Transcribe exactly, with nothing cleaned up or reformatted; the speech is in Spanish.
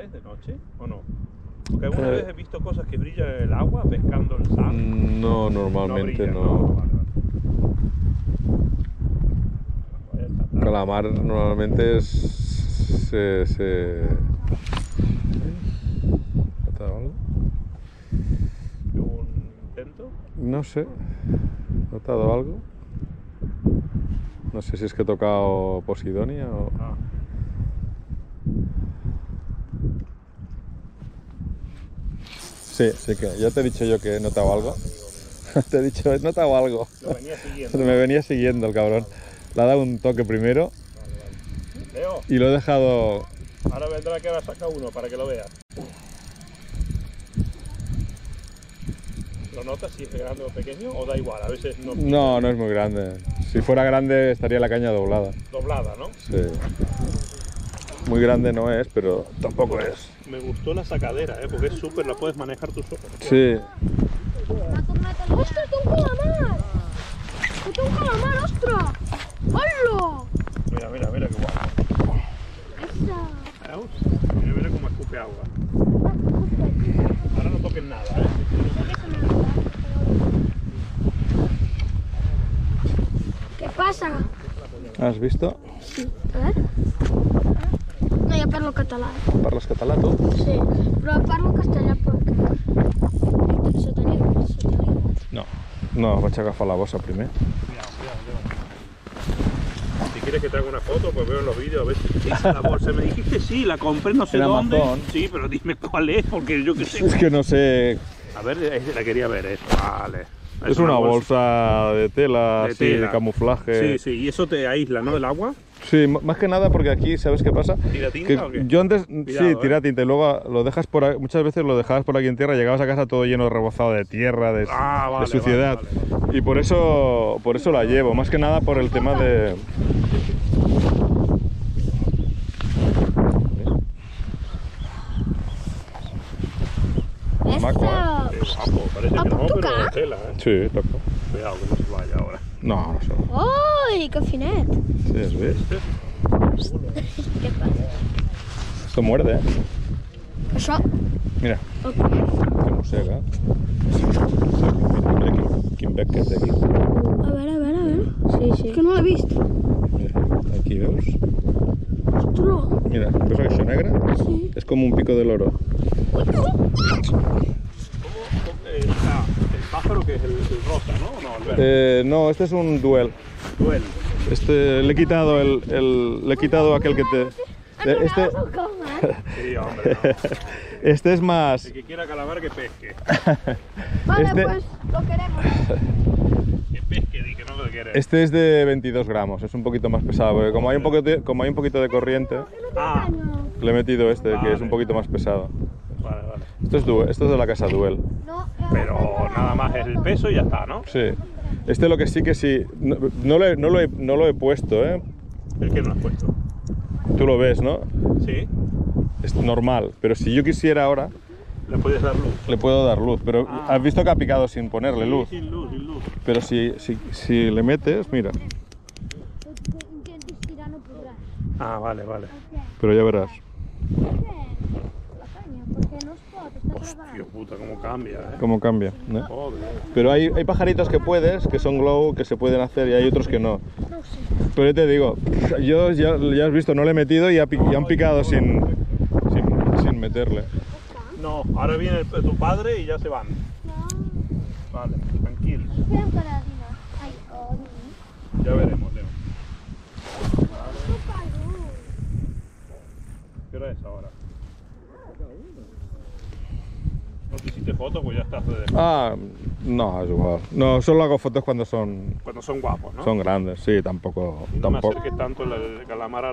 calamarares de noche o no? Porque alguna eh, vez he visto cosas que brillan en el agua pescando el sal. No, normalmente no. no. no. Vale, vale. Calamar normalmente es... se... se... ¿Ha dado algo? ¿Un intento? No sé. ¿Ha dado algo? No sé si es que he tocado Posidonia o... Ah. Sí, sí que ya te he dicho yo que he notado algo. Te he dicho, he notado algo. Lo venía siguiendo. Me venía siguiendo el cabrón. Le ha dado un toque primero. Vale, vale. Leo. Y lo he dejado... Ahora vendrá que ahora saca uno para que lo veas. ¿Lo notas si es grande o pequeño o da igual? A veces no... No, no es muy grande. Si fuera grande estaría la caña doblada. Doblada, ¿no? Sí. Muy grande no es, pero tampoco es. Me gustó la sacadera, ¿eh? Porque es súper, la puedes manejar tú solo. Sí. ¡Ostras, té un calamar! ¡Té un calamar, ostres! ¡Hola! Mira, mira, mira qué guapo. Esa. ¿Veus? Mira, mira cómo escupe agua. Ahora no toques nada, ¿eh? Què passa? Has visto? Sí, a veure. No, jo parlo català. Parles català, tu? Sí, però parlo castellà perquè... Se tenia, se tenia. No. No, vaig agafar la bossa primer. Cuidado, cuidado, cuidado. Si quieres que te haga una foto, pues veo en los vídeos a ver si es la bolsa. Me dijiste sí, la compré no sé en dónde. Amazon. Sí, pero dime cuál es, porque yo qué sé. Es que no sé... A ver, la quería ver esto. Vale. Es, es una, una bolsa, bolsa de tela, de, así, tela. de camuflaje. Sí, sí, y eso te aísla, ¿no? Del agua. Sí, más que nada porque aquí, ¿sabes qué pasa? ¿Tira tinta que o qué? Yo antes, Cuidado, sí, tira ¿eh? tinta y luego lo dejas por ahí, muchas veces lo dejabas por aquí en tierra, llegabas a casa todo lleno de rebozado de tierra, de, ah, vale, de suciedad. Vale, vale, vale. Y por eso, por eso la llevo, más que nada por el tema de... Esta... Qué guapo, parece ¿La que no, puc pero tocar? tela, ¿eh? Sí, toca. Cuidado que no se vaya ahora. No, no sé. Ui, que finet! Sí, ¿has visto? Què passa? Esto muerde, ¿eh? Això... Mira, Ok. que mossega. Mira, mira quin, quin bec que té aquí. A veure, a veure, a veure. Sí, sí. És que no l'he vist. Mira, aquí veus? Ostres! Mira, ¿ves això negre? Sí. Es como un pico del oro. ¿Cómo, cómo eh, ah, el pájaro que es el, el rosa, ¿no? No, el verde. Eh, no, este es un duel. Duel. Este, le he quitado el, el le he quitado aquel que te... de- Este, Sí, hombre, no. este es más... El que quiera calamar que pesque. Vale, Este- pues lo queremos. Que pesque, di que no lo quiere. Este es de veintidós gramos, es un poquito más pesado, porque como hay un, poco de, como hay un poquito de corriente, Ah, le he metido este, que Vale. es un poquito más pesado. vale, vale. Esto es, Duel, esto es de la casa Duel. No, Pero nada más es el peso y ya está, ¿no? Sí. Este lo que sí que sí... No, no, lo, he, no, lo, he, no lo he puesto, ¿eh? ¿El que no has puesto? Tú lo ves, ¿no? Sí. Es normal, pero si yo quisiera ahora, Le puedes dar luz. le puedo dar luz. Pero Ah. has visto que ha picado sin ponerle luz. Sí, sin luz, sin luz. Pero si, si, si le metes, mira, intentis tirar no podràs. Ah, vale, vale. pero ya verás. La canya, perquè no es pot, està Hostia travant. puta, cómo cambia, ¿eh? Cómo cambia, ¿no? Joder. Pero hay, hay pajaritos que puedes, que son glow, que se pueden hacer, y hay otros que no. No ho sé. Pero yo te digo, yo ya, ya has visto, no le he metido y, ha, pi- y han picado sin, sin, sin meterle. No, ahora viene el- tu padre y ya se van. No, Vale, tranquilos. espera'm que la dina. Ai, oh, no. Ya veremos, Leo. No pago. ¿Qué hora es ahora? No te hiciste foto, pues ya estás de... Ah, no, es igual. No, solo hago fotos cuando son, Cuando son guapos, ¿no? son grandes, sí, tampoco... Y no me tampoco. acerques tanto el, el calamar a